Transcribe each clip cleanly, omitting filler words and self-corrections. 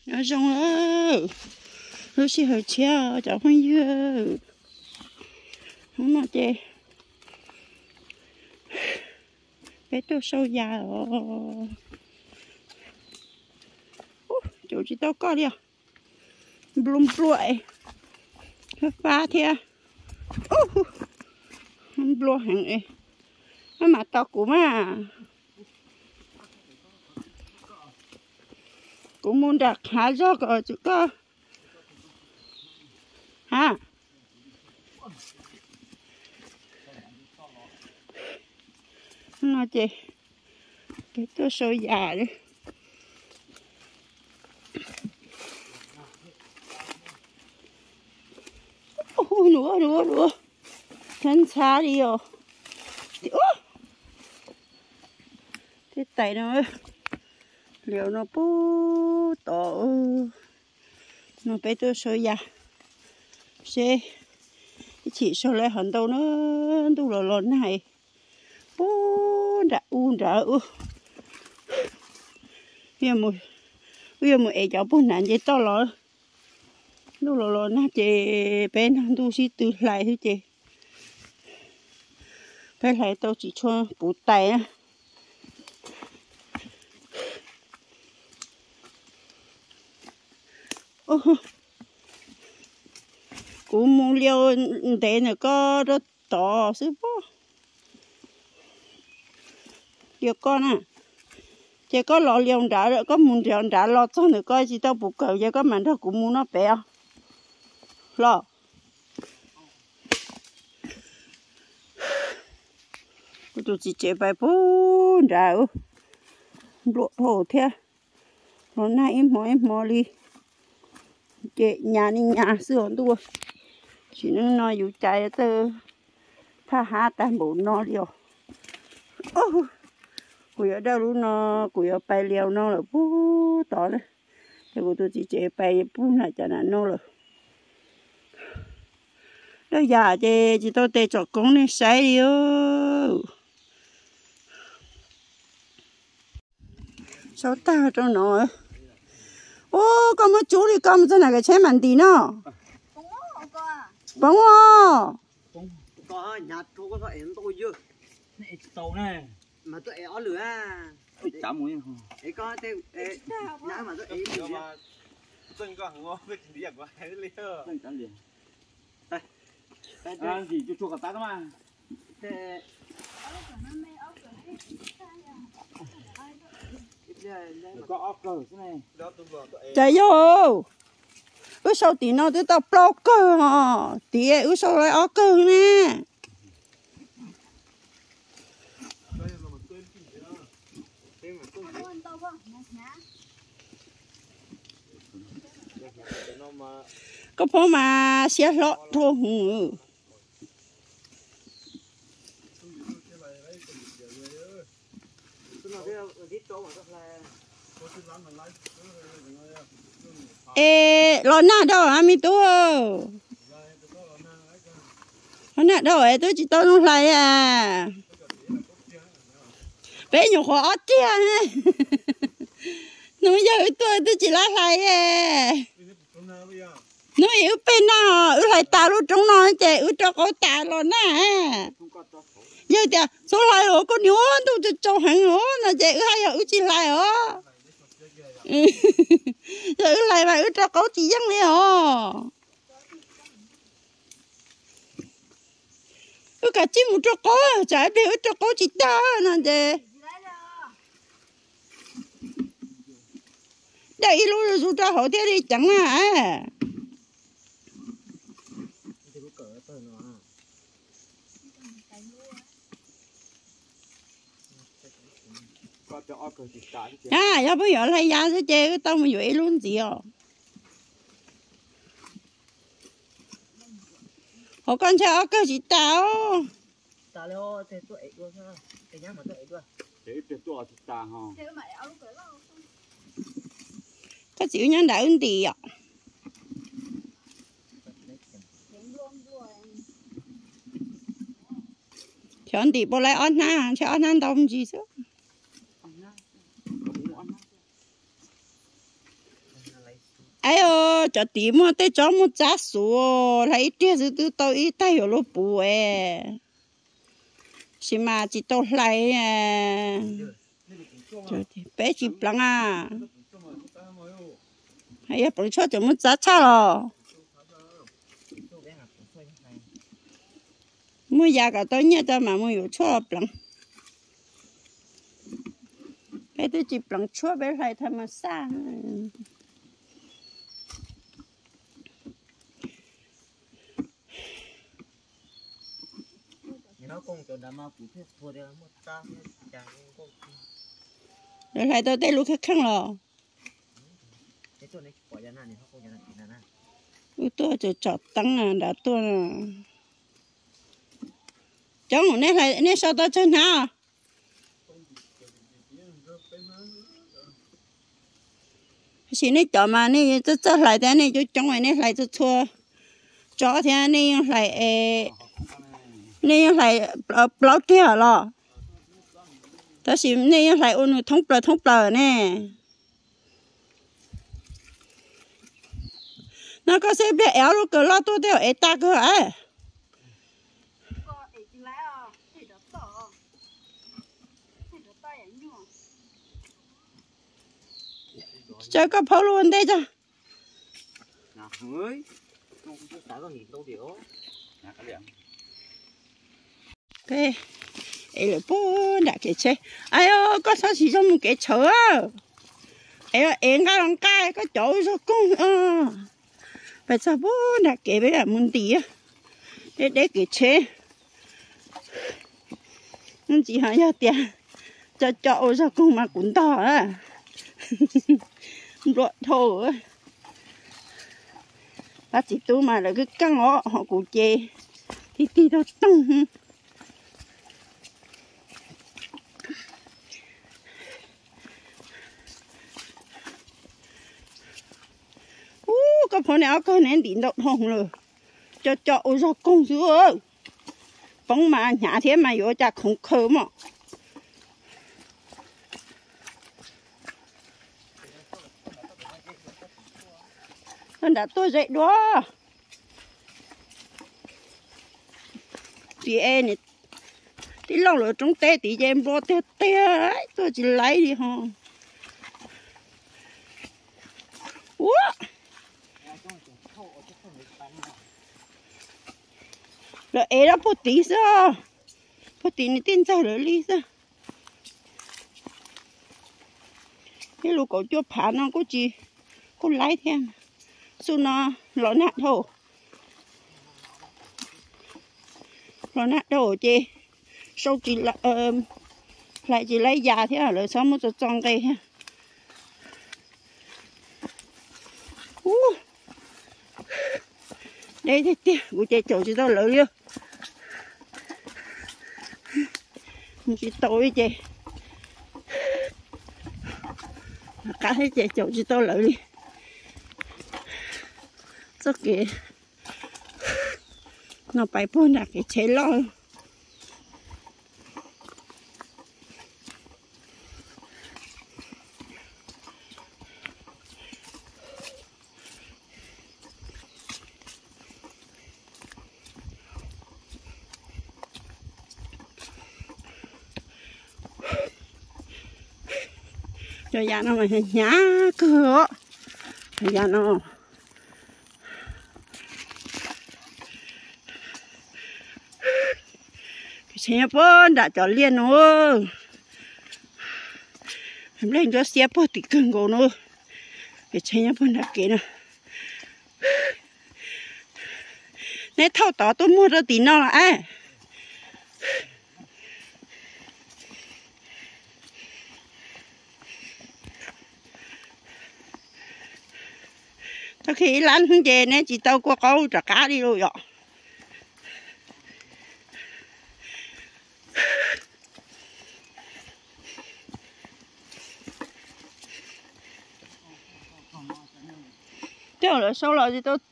Nó rong ơ, nó chỉ hơi treo, cháu không dưa, không nói chê, bé tôi sâu già rồi, chỗ chỉ tao có đi à, blum bluậy, pha thia, blue hàng ấy, mà tao cũng mà. Cũng muốn đặt hả gió có chứ có hả nó chị cái tôi sôi già đi nữa thân xa đi rồi cái tay nó liệu nó bú tổ nó bé tôi sôi già xe chỉ sôi lại hẳn đâu nó tu lò này bú đã bây giờ một ấy cháu bún nản chế to lò tu lò nó chế bên hàng tu sĩ từ lại thế chế bên lại tôi chỉ cho bút tay á cũng muốn liều để nó có rất to sư bố liều con à chỉ có lò liều đã rồi có muốn liều đã lò cho nó coi chỉ tao bục cầu giờ có mình thôi cũng muốn nó bé lò tôi chỉ chế bài bún đã lộ thổ thế nó nay em mò đi chế nhà sửa tôi chỉ nên nói dù chạy từ tha há tan bộ nó liều cùi ở đâu luôn nó cùi ở bay liều nó là bú tỏ đấy thì tôi chỉ chế bay bún này cho nó rồi đó giờ chỉ tôi tê cho con này say đi sao ta cho nó con mới chú đi con thế này cái chế mặn tí nó bóng có nhà tôi có phải em tôi chưa này tàu này mà tôi éo lửa chả mũi ấy có thế nhá mà tôi ấy lửa mà tôi có ngon với cái gì quá hay liền chả liền đây ăn gì chua cả tá mà thế có ốc cơ thế này chạy vô sao tí nó tới tao block cơ hả tí sao lại ốc cơ nè có phố mà xe lót thôi ê lo nát đâu hả mi tú lo nát đâu ấy tôi chỉ tôi không lại à bé nhỏ khó chia ha nó giờ tôi chỉ lá lại à nó yếu bên nó yếu lại tao luôn trong nó chạy yếu cho có tao rồi nè giờ thì số lại rồi con nhớ tôi cho hàng nữa là chạy yếu hay yếu chỉ lại hả giờ yếu lại mà yếu cho có chỉ dân này hả yếu cả chim một cho có chạy đi yếu cho có chỉ ta nè chị đây luôn rồi cho họ thế đi chẳng à giờ bây giờ lấy giá sẽ chơi cái tao mà vậy luôn gì à họ con chơi cái gì tao tao leo thế tôi ấy luôn sao cái nhá mà tôi ấy luôn thế tôi thì ta ha cái chịu nhá đại ơn gì à chọn đi bỏ lại ăn ha cho ăn đông gì chứ ai ô cho tí mua tới cho mua giá số lấy tiền từ từ tôi ít tay hiểu lúc bù xí mà chỉ tôi lấy bé chỉ bằng à hay bằng cho cho mua giá cha rồi mua giá cả tôi nhớ cho mà mua nhiều cho bằng bé tôi chỉ bằng cho bé lại tham mà sang rồi lại tôi thấy lúc khác khăn rồi tôi cho chọt tăng à đã tôi cháu ngủ nè lại nè sao tôi chân hả chỉ nè chọ mà nè tôi lại thế nè tôi trong này nè lại tôi thua chó thế nè lại bao tiêu rồi đó là nè lại ôn thông bờ nè nó có sẽ biết éo lúc cơ lo tôi đều ấy ta cơ ấy chơi có phô luôn đây cho ok ấy là bố đã kể chơi ai ơi có sao chỉ cho một cái chớ ấy em cái lòng cay có chỗ cho cung bây giờ bố đã kể với là muốn tí để kể chơi nhưng chỉ hỏi cho tiền cho chỗ cho cung mà cũng to á rồi thôi bác chỉ tu mà là cái căng họ cũng chê thì đó tung có phải nào có nên điện động hồng rồi cho ôi sao công chúa bóng mà nhà thế mà vô cha không khờ mà anh đã tôi dậy đó thì em này tí lâu rồi trong té tí em bỏ té đấy tôi chỉ lấy đi hả rồi em đã bỏ tí sao bỏ tí này tin sao rồi đi sao cái lũ cổ chưa phá nó có gì có lấy thêm su nó lỡ nát thôi lỡ nát đâu chị sau chị lại chị lấy già thế là sao mới cho tròn đây ha đây thế tiếc của chị chỗ chị tao lỡ chưa chị tối chị cả thấy chị chỗ chị tao lỡ đi rất kì nó phải buôn là cái chế lo cho nhà nó mà nhá cửa nhà nó xe bún đã cho liền nữa em lên cho xe bún thì cưng cổ nữa cái xe bún đã kỹ nè nè thâu tỏ tôi mua được tí nào là ai sau khi lăn về nè chị tao qua câu trả cá đi rồi ạ Chứ là sau là gì tao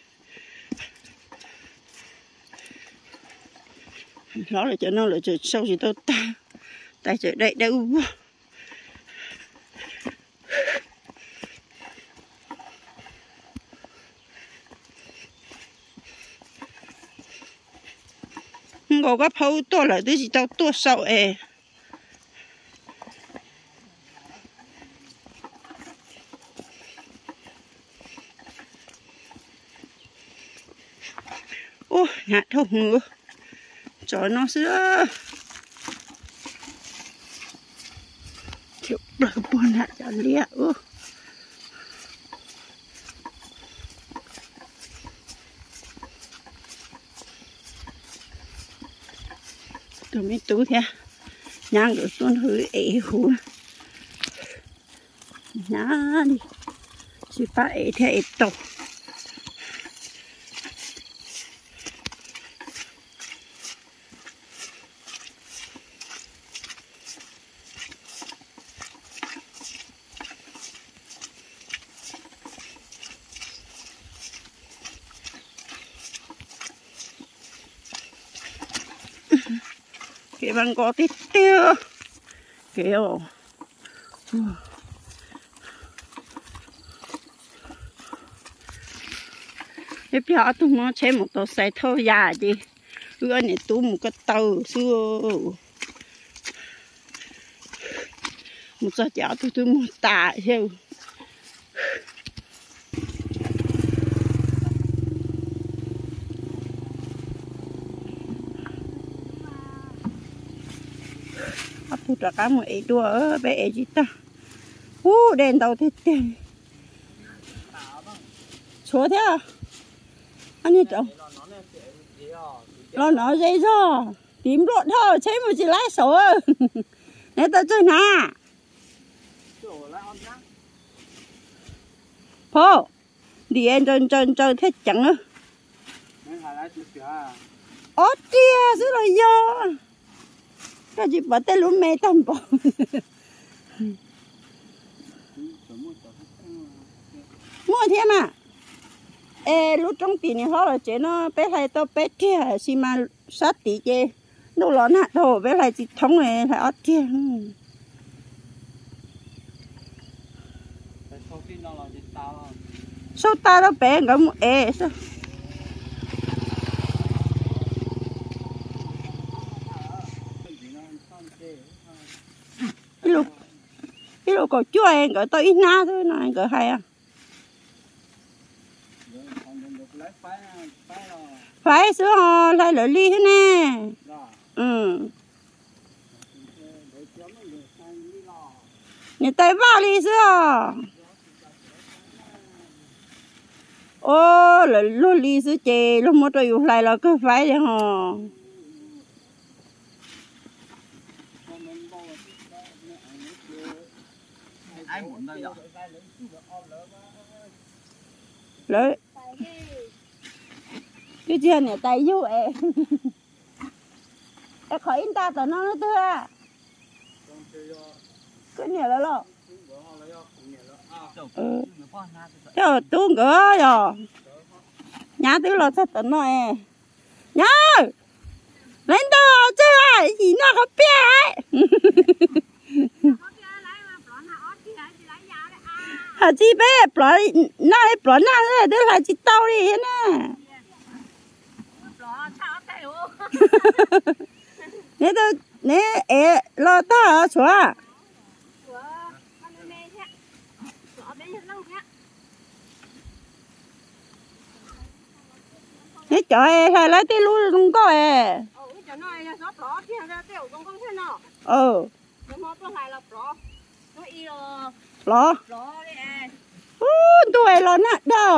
nó là cho nó là sau gì tao tại chỗ đây đâu ngô có phâu tua lại tôi chỉ tao tua sậu ê ô nhà thâu ngứa cho nó sữa chịu bờ buồn hạ cho lia ô tụi mấy tú thế nhang được tuôn hư ế hú nhá đi chỉ phải ế thế ế tộc cái bằng có tít tiêu kiểu cái phía tụi nó chế một tàu xe thô già gì ưa này tụi một cái tàu xưa một giờ chảo tụi một tả theo phụ trợ cá một ít đua ở bé gì ta đèn tàu thế tiền chúa thế à anh ấy chồng nó dây do tím rộn thôi chế một chỉ lái số nè tao chơi nè phô đi em chơi thế chẳng nữa ớt tia rất là do cái gì bảo tay luôn mê tâm bỏ mua thêm à ê lúc trong tiền này họ là chế nó bé hay tao bé kia xí mà sát tí chế đâu lón hạt đồ bé hay chỉ thống này phải ớt kia sao ta đó bé ngắm ê sao cái đồ còn chua em gọi tôi ít na thôi này gọi hay à phải sữa hò lại lợi ly thế nè nhà tay ba ly sữa ô là lô ly sữa chè lúc một rồi lại là cứ phải vậy hò lấy cái chuyện này tay vô em em khỏi in ta tao nó tươi à cái này là lo cho tôi ngỡ rồi nhà tôi lo thật tao nói nhá lên đó chứ ai gì nó có bé hả chị bé bỏ nó bỏ nó đấy là chị tao đi nè nè tôi nè lo ta xóa nè trời hay lấy cái lúa không có lo tôi lo nè đâu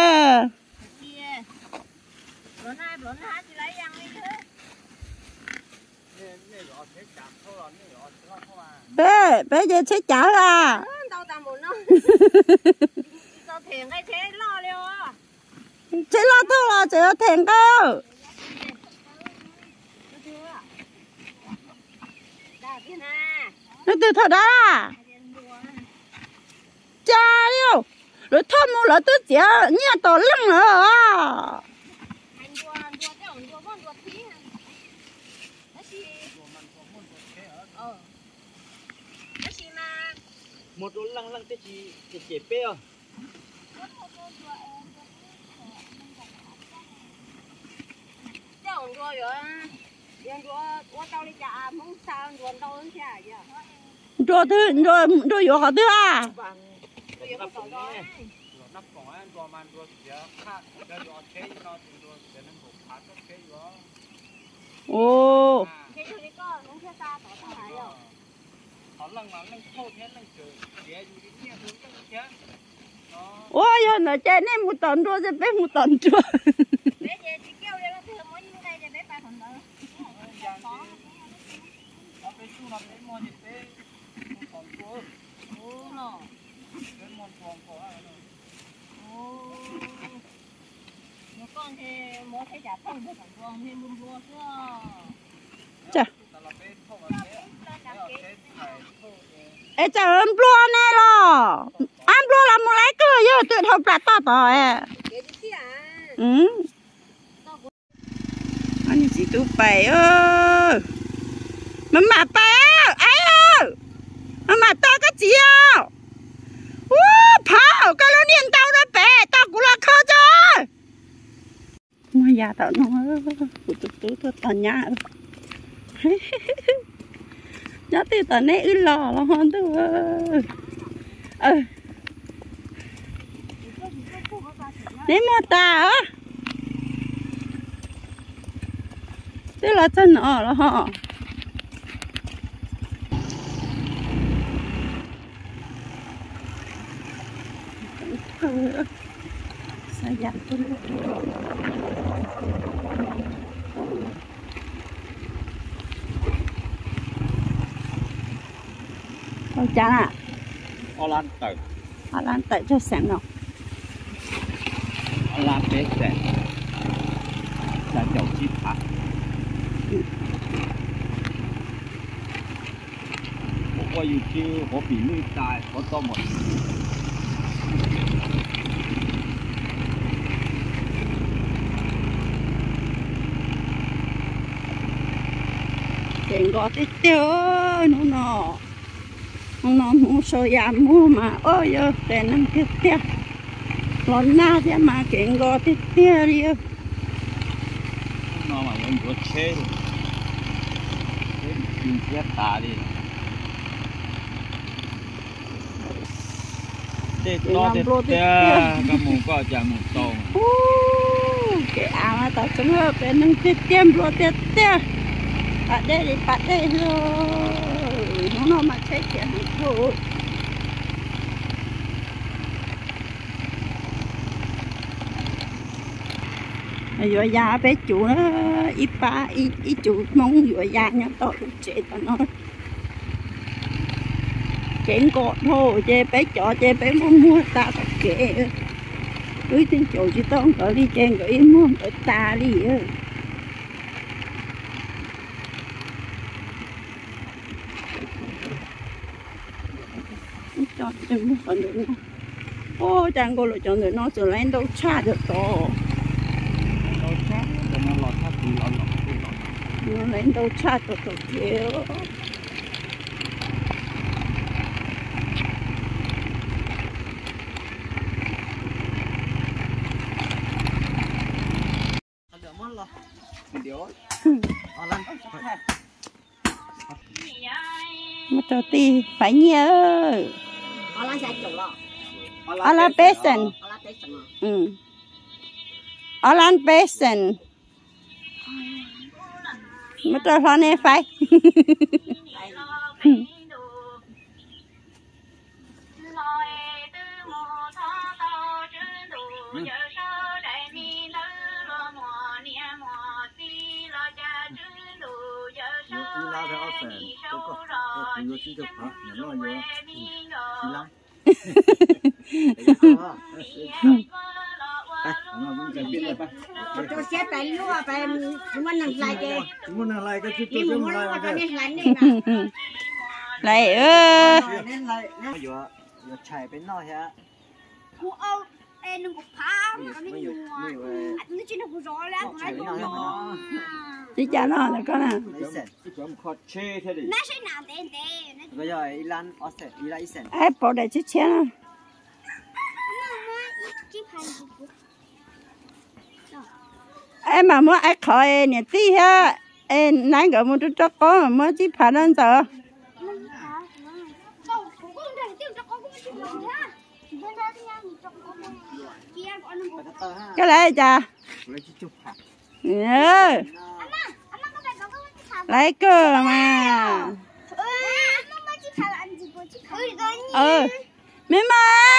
bé giờ sẽ trả là chế lo thôi là chế thèm cơ nó từ thật đó cha yêu rồi thơm mua là tôi chả nhà tổ lăng nữa một đôi lăng lăng cái gì chỉ bé à Đồ thứ đồ yếu họ thứ à? Ồ. Ôi giờ nó chạy nên một tấn đua sẽ bé một tấn chưa? Chà. Ê chà ăn bùa nè lo. Ăn bùa là một lấy cơ chứ tự thầu trả to to à. Anh chị tụ bày ơ. Mà bày ai ơ. Mà to cái gì à? Phao cái lô niên tao đó bè tao cũng là khó cho. Mà già tao nó tụt tao nhá. Nhớ từ tao này ư lò là hơn tu. Đấy mà ta á. Thế là chân ở là họ. Sao giặt tôi Ôi chà à. Họ lan tự cho sẵn nào. Họ lan tế sẵn. Là chậu chít hả? Có yêu kêu có bị nuôi tài, có to một. Chuyện có tí tiêu nó mua sôi ya mua mà ôi ơi tiền năm tí tiêu lon na thế mà chuyện có tí tiêu đi Nó mà muốn có chế rồi tìm chết ta đi để to để cái mồm có chẳng một tông cái áo mà tao cũng ở bên năm tí tiêu lo tí tiêu ở đây rồi nó mà chết chuyện thôi rồi già bé chủ nó ít ba ít chủ mong rồi già nhá tao chết tao nó chén cọt thôi chê bé chọ chê bé mua ta thật kệ cưới tiếng chủ chỉ tao cỡ đi chén cỡ mua cỡ ta đi cho đừng một phần nữa ô chẳng có lựa chọn được nó trở lên đâu cha được to nó lên đâu cha được to kiểu mà cho ti phải nhớ Alan Basin. Alan Basin. Mà tôi nói này phải. Cho xe tay lúa phải muốn làm lại cái muốn làm lại cái chút đi muốn làm cái này lại lại nên lại giờ chạy bên nó hả cô ơi em đừng có phá nó đi mua nó chỉ nó rõ lắm nó chỉ trả nó là con à nó sẽ nào tên bây giờ Ilan Austin Ilan Isen Apple để chiếc chén em mà muốn ai khỏi nè tí ha em nãy gọi một chút có mà mới chỉ phá lên giờ cái này cha lấy cơ mà mẹ mà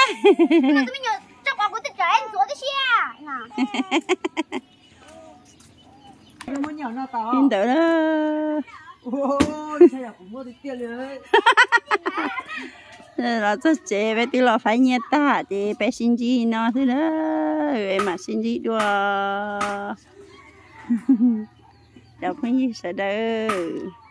nhìn tự đó là rất dễ với tí là phải nhiệt ta thì bé xin gì nó thế đó vậy mà xin gì đùa đâu có gì sợ đâu